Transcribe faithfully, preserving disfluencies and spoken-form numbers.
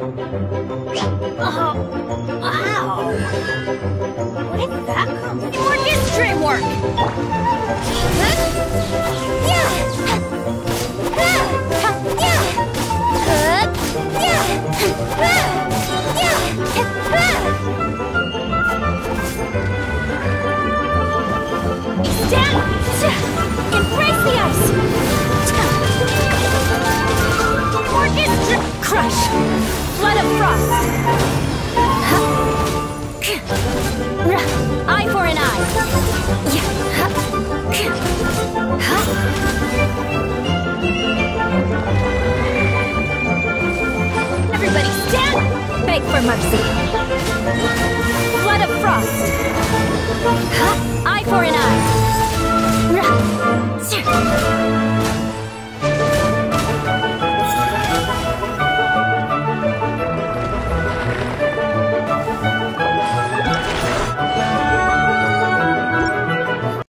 Oh, wow. Where did that come from? More history work. Stand! Embrace the ice! Orchestra! Crush! Flood of frost! Eye for an eye! Everybody stand! Beg for mercy! Flood of frost! Eye for an eye!